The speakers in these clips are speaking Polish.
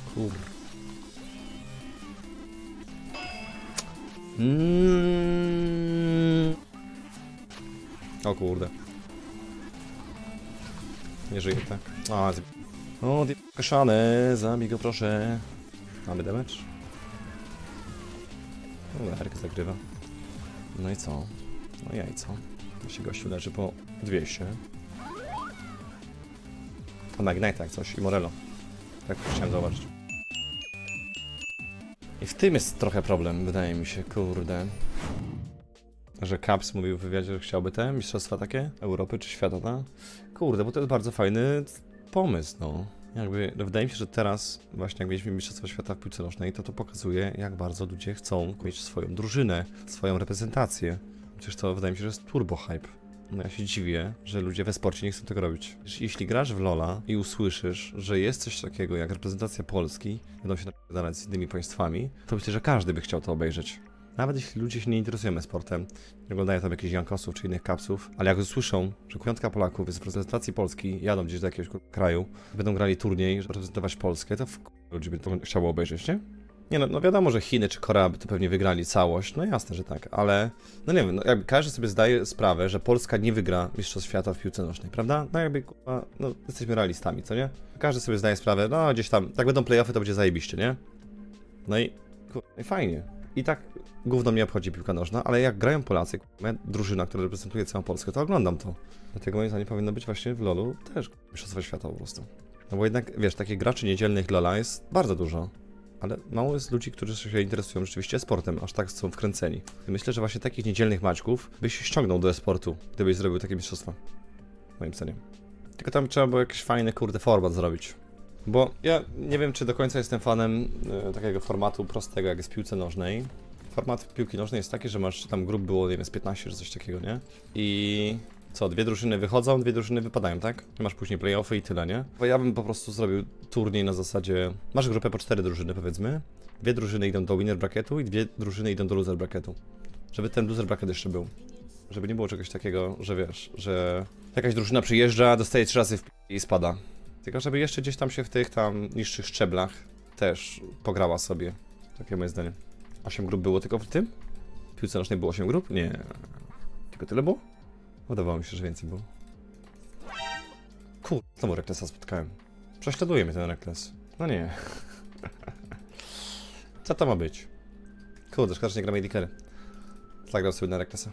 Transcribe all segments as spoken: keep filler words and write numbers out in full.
Kur... Mm. O kurde. Nie żyje, tak? A, ty... O, ty kaszane, zabij go proszę. Mamy damage? No, Herk zagrywa. No i co? No jajco. Jeśli gościu leży po dwieście. A na Ignite jak coś i Morello. Tak chciałem zauważyć. I w tym jest trochę problem, wydaje mi się, kurde. Że Caps mówił w wywiadzie, że chciałby te mistrzostwa takie? Europy czy świata, tak? Kurde, bo to jest bardzo fajny pomysł, no. Jakby, no wydaje mi się, że teraz właśnie jak mieliśmy mistrzostwa świata w piłce nożnej, to to pokazuje, jak bardzo ludzie chcą mieć swoją drużynę, swoją reprezentację. Przecież to wydaje mi się, że jest turbo hype. No ja się dziwię, że ludzie we sporcie nie chcą tego robić. Jeśli grasz w LoL'a i usłyszysz, że jest coś takiego jak reprezentacja Polski, będą się napierdalać z innymi państwami, to myślę, że każdy by chciał to obejrzeć. Nawet jeśli ludzie się nie interesują sportem, nie oglądają tam jakichś Jankosów czy innych Capsów, ale jak usłyszą, że piątka Polaków jest w reprezentacji Polski, jadą gdzieś do jakiegoś kraju, będą grali turniej, żeby reprezentować Polskę, to w ludzi by to chciało obejrzeć, nie? Nie no, no wiadomo, że Chiny czy Korea by to pewnie wygrali całość, no jasne, że tak, ale no nie wiem, no jakby każdy sobie zdaje sprawę, że Polska nie wygra Mistrzostw Świata w piłce nożnej, prawda? No jakby, no jesteśmy realistami, co nie? Każdy sobie zdaje sprawę, no gdzieś tam, jak będą play-offy, to będzie zajebiście, nie? No i, kurwa, i fajnie. I tak gówno mnie obchodzi piłka nożna, ale jak grają Polacy, kurwa, drużyna, która reprezentuje całą Polskę, to oglądam to. Dlatego moim zdaniem powinno być właśnie w LoL'u też Mistrzostwa Świata po prostu. No bo jednak, wiesz, takich graczy niedzielnych LoL'a jest bardzo dużo. Ale mało jest ludzi, którzy się interesują rzeczywiście sportem, aż tak są wkręceni. Myślę, że właśnie takich niedzielnych maćków byś się ściągnął do e-sportu, gdybyś zrobił takie mistrzostwa. Moim zdaniem. Tylko tam trzeba było jakiś fajny, kurde, format zrobić. Bo ja nie wiem, czy do końca jestem fanem e, takiego formatu prostego, jak jest w piłce nożnej. Format piłki nożnej jest taki, że masz, tam grup było, nie wiem, z piętnaście czy coś takiego, nie? I... Co, dwie drużyny wychodzą, dwie drużyny wypadają, tak? Masz później play-offy i tyle, nie? Bo ja bym po prostu zrobił turniej na zasadzie... Masz grupę po cztery drużyny, powiedzmy. Dwie drużyny idą do winner bracketu i dwie drużyny idą do loser bracketu. Żeby ten loser bracket jeszcze był. Żeby nie było czegoś takiego, że wiesz, że jakaś drużyna przyjeżdża, dostaje trzy razy w p... i spada. Tylko żeby jeszcze gdzieś tam się w tych tam niższych szczeblach też pograła sobie. Takie moje zdanie. Osiem grup było tylko w tym? W piłce nożnej było osiem grup? Nie. Tylko tyle było? Wydawało mi się, że więcej było. Kur... Znowu Reklesa spotkałem. Prześladuje mnie ten Rekles. No nie. Co to ma być? Kurde, szkoda, że nie gra Medicare. Zagrał sobie na Reklesa.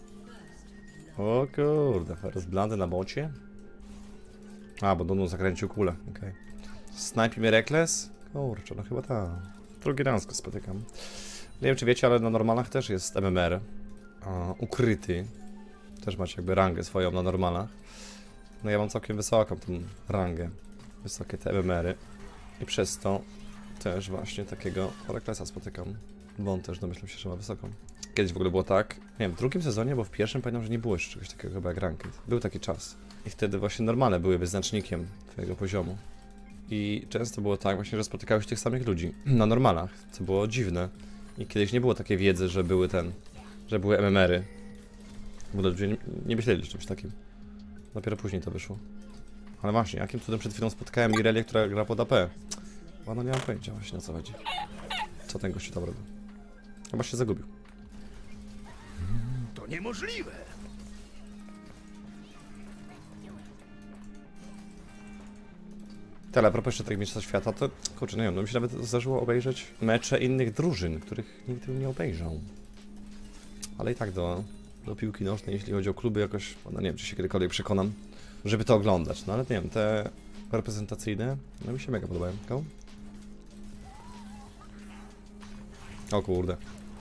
O kurde, rozblandy na bocie. A, bo Donu zakręcił kulę, okej. Okay. Snajpi mnie Rekles? Kurczę, no chyba tak. Drugi raz go spotykam. Nie wiem, czy wiecie, ale na normalach też jest M M R. A, ukryty. Też macie jakby rangę swoją na normalach. No ja mam całkiem wysoką tą rangę. Wysokie te M M R-y. I przez to też właśnie takiego Reklesa spotykam. Bo on też domyślam się, że ma wysoką. Kiedyś w ogóle było tak, nie wiem, w drugim sezonie, bo w pierwszym pamiętam, że nie było jeszcze czegoś takiego chyba jak ranked. Był taki czas. I wtedy właśnie normalne były wyznacznikiem twojego poziomu. I często było tak właśnie, że spotykałeś tych samych ludzi na normalach, co było dziwne. I kiedyś nie było takiej wiedzy, że były ten, że były M M R-y. W ogóle ludzie nie, nie myśleli o czymś takim. Dopiero później to wyszło. Ale właśnie, jakim cudem przed chwilą spotkałem Irelię, która gra pod A P. Bo no nie mam pojęcia właśnie, o co chodzi. Co ten gościu tam robi. Chyba się zagubił. To niemożliwe! Ale a propos jeszcze tych mistrzostw świata, to kurczę, nie wiem, no mi się nawet zdarzyło obejrzeć mecze innych drużyn, których nigdy nie obejrzał. Ale i tak do, do piłki nożnej, jeśli chodzi o kluby jakoś, no nie wiem, czy się kiedykolwiek przekonam, żeby to oglądać. No ale nie wiem, te reprezentacyjne, no mi się mega podobają. Go? O kurde.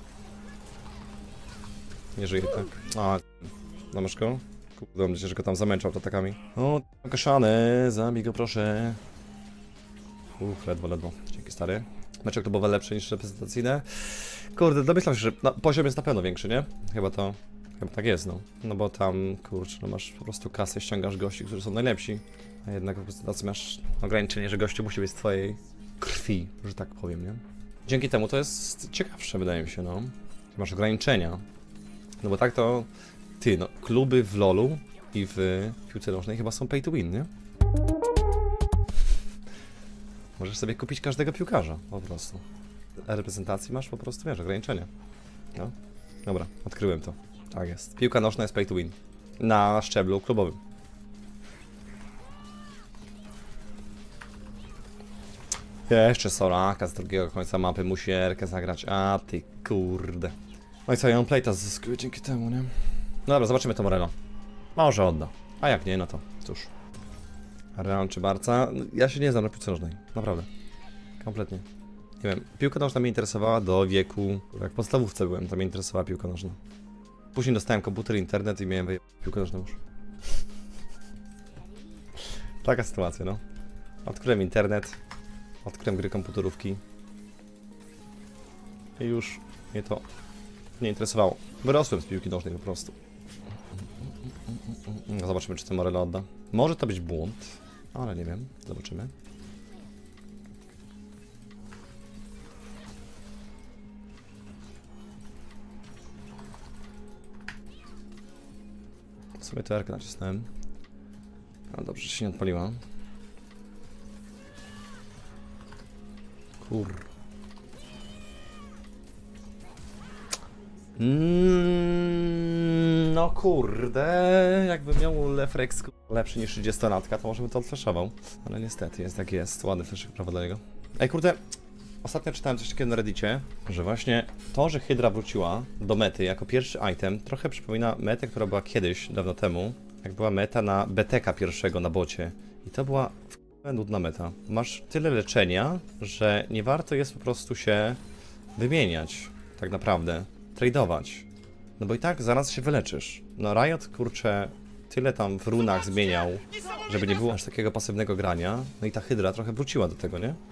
Nie żyje, tak. A, no masz go? Kurde, myślę, że go tam zamęczał atakami. O, kaszany, zabij go proszę. Uff, ledwo, ledwo. Dzięki, stary. Mecze klubowe lepsze niż reprezentacyjne. Kurde, domyślam się, że no, poziom jest na pewno większy, nie? Chyba to... Chyba tak jest, no. No bo tam, kurczę, no masz po prostu kasę, ściągasz gości, którzy są najlepsi. A jednak w reprezentacji masz ograniczenie, że gościu musi być z twojej krwi, że tak powiem, nie? Dzięki temu to jest ciekawsze, wydaje mi się, no. Masz ograniczenia. No bo tak to... Ty, no, kluby w LoL'u i w piłce nożnej chyba są pay to win, nie? Możesz sobie kupić każdego piłkarza, po prostu. Reprezentacji masz po prostu, wiesz, ograniczenia. No. Dobra, odkryłem to. Tak jest. Piłka nożna jest pay to win. Na szczeblu klubowym. Jeszcze Soraka z drugiego końca mapy musi Erkę zagrać. A ty kurde. No i co, ja mam playta zyskuję dzięki temu, nie? No dobra, zobaczymy to Moreno. Może odda. A jak nie, no to cóż. Real czy Barca? Ja się nie znam na piłce nożnej. Naprawdę. Kompletnie. Nie wiem, piłka nożna mnie interesowała do wieku, jak w podstawówce byłem, to mnie interesowała piłka nożna. Później dostałem komputer, internet i miałem piłkę nożną już. Taka sytuacja, no. Odkryłem internet, odkryłem gry komputerówki i już mnie to nie interesowało. Wyrosłem z piłki nożnej po prostu. No, zobaczymy, czy to Moreno odda. Może to być błąd, ale nie wiem. Zobaczymy. Sobie to erkę nacisnąłem. A dobrze, że się nie odpaliła. Kur... Mm, no kurde, jakby miał refleks lepszy niż trzydziestolatka, to może by to odflaszował. Ale niestety, jest jak jest. Ładny flashek, prawo dla niego. Ej kurde, ostatnio czytałem coś takiego na Reddicie, że właśnie to, że Hydra wróciła do mety jako pierwszy item, trochę przypomina metę, która była kiedyś, dawno temu, jak była meta na B T K pierwszego na bocie. I to była f***a nudna meta. Masz tyle leczenia, że nie warto jest po prostu się wymieniać, tak naprawdę. Tradeować. No bo i tak zaraz się wyleczysz. No Riot, kurczę, tyle tam w runach zmieniał, żeby nie było aż takiego pasywnego grania. No i ta Hydra trochę wróciła do tego, nie?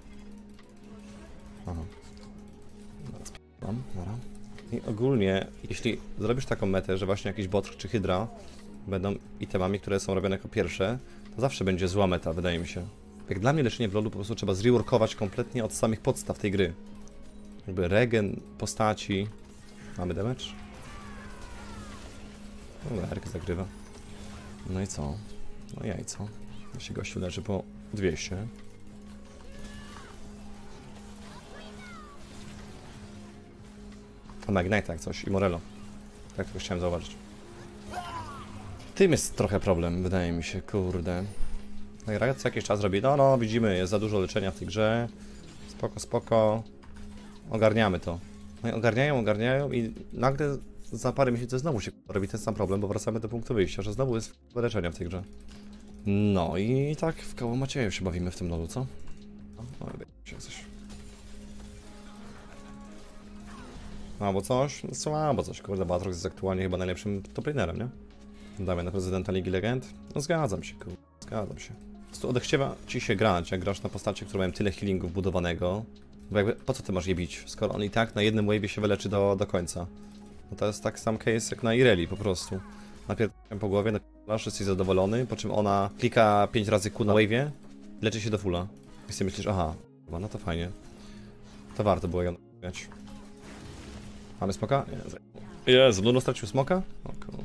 Aha. Mam, dobra. I ogólnie, jeśli zrobisz taką metę, że właśnie jakiś bot czy Hydra będą itemami, które są robione jako pierwsze, to zawsze będzie zła meta, wydaje mi się. Jak dla mnie leczenie w LoLu po prostu trzeba zreworkować kompletnie od samych podstaw tej gry. Jakby regen postaci. Mamy damage? Dobra, Erkę zagrywa. No i co? No jajco. Jeśli gościu leży po dwieście. On ma Ignite jak coś i Morello. Tak tylko chciałem zauważyć. Tym jest trochę problem, wydaje mi się, kurde. No i Riot co jakiś czas robi, no no widzimy, jest za dużo leczenia w tej grze. Spoko, spoko. Ogarniamy to. No i ogarniają, ogarniają i nagle za parę miesięcy znowu się robi ten sam problem, bo wracamy do punktu wyjścia, że znowu jest leczenia w tej grze. No i tak w koło Macieju się bawimy w tym lolu, co? No i się coś. Albo coś? No, słabo coś, kurde, Batrox jest aktualnie chyba najlepszym toplanerem, nie? Damy na prezydenta Ligi Legend? No zgadzam się, kurde, zgadzam się. Po prostu odechciewa ci się grać, jak grasz na postaci, które mają tyle healingów budowanego. Bo jakby, po co ty masz je bić, skoro on i tak na jednym wave'ie się wyleczy do, do końca? No to jest tak sam case jak na Irelie po prostu. Najpierw po głowie, napierasz, jesteś zadowolony, po czym ona klika pięć razy Q na wave'ie, leczy się do fulla. I sobie myślisz, aha, no to fajnie. To warto było ją grać. Mamy smoka? Jezu, Nuno stracił smoka? O kurde.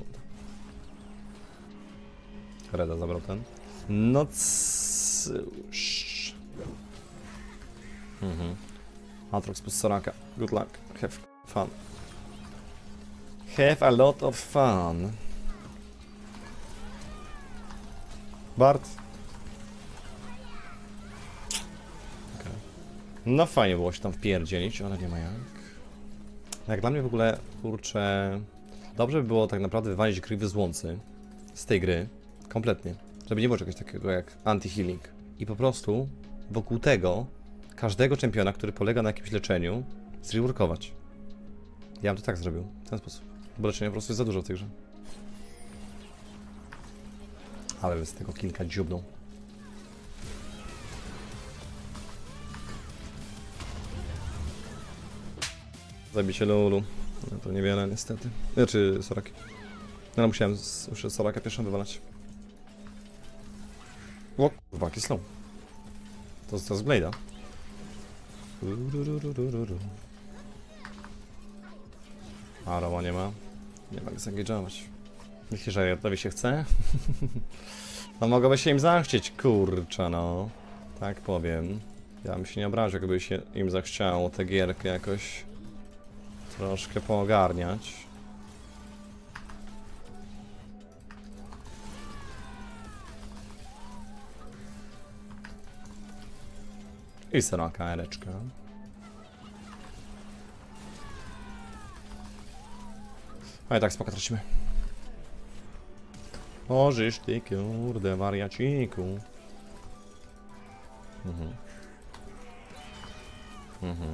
Reda zabrał ten. No cóż. Mhm. Aatrox plus Soraka. Good luck. Have fun. Have a lot of fun. Bart. Okay. No fajnie było się tam wpierdzielić, ale nie ma jak. Jak dla mnie w ogóle, kurczę, dobrze by było tak naprawdę wywalić gry z łący z tej gry, kompletnie, żeby nie było czegoś takiego jak anti-healing. I po prostu wokół tego każdego czempiona, który polega na jakimś leczeniu, zreworkować. Ja bym to tak zrobił, w ten sposób, bo leczenia po prostu jest za dużo w tej grze. Ale bez tego kilka dziubną. Zabicie Lulu. No to niewiele niestety. Znaczy Soraki. No, no musiałem z, już Soraka pierwszą wywalać. O kurwa, jaki slow. To, to z Blade'a. A Roma nie ma. Nie mogę zaengage'ować. Myślisz, że Jotowi się chce? No mogłoby się im zachcieć, kurczę no. Tak powiem. Ja bym się nie obraził, jakby się im zachciało tę gierkę jakoś troszkę poogarniać. I seraka ereczka. A i tak spoko tracimy. O, żyż ty, kurde, wariaciku. Mhm. Mhm.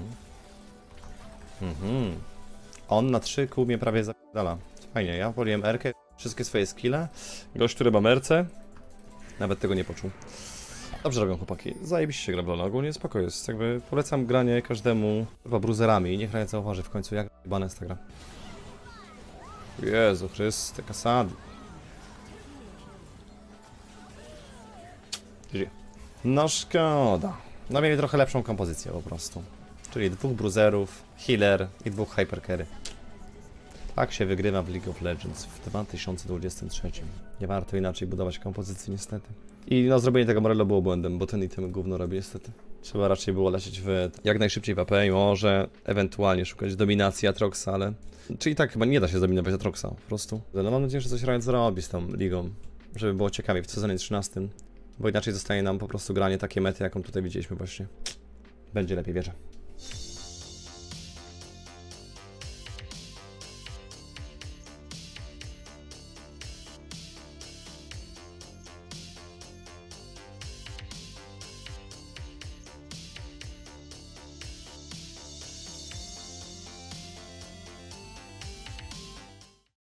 Mhm. On na trzy kół mnie prawie zapierdala. Fajnie, ja woliłem erkę, wszystkie swoje skille. Gość, który ma merce, nawet tego nie poczuł. Dobrze robią chłopaki, zajebiście gra w LoL, ogólnie spoko jest, jakby polecam granie każdemu chyba bruzerami, niech nawet zauważy w końcu jak jebana jest ta gra. Jezu Chryste, kasady. No szkoda. No mieli trochę lepszą kompozycję po prostu. Czyli dwóch bruzerów, healer i dwóch hypercarry. Tak się wygrywa w League of Legends w dwa tysiące dwudziestym trzecim. Nie warto inaczej budować kompozycji niestety. I no zrobienie tego Morello było błędem, bo ten item gówno robi niestety. Trzeba raczej było lecieć w jak najszybciej w A P i może ewentualnie szukać dominacji Atroxa, ale... Czyli tak chyba nie da się zdominować Atroxa po prostu. No mam nadzieję, że coś Riot zrobi z tą ligą, żeby było ciekawie w sezonie trzynastym. Bo inaczej zostanie nam po prostu granie takie mety, jaką tutaj widzieliśmy właśnie. Będzie lepiej, wierzę.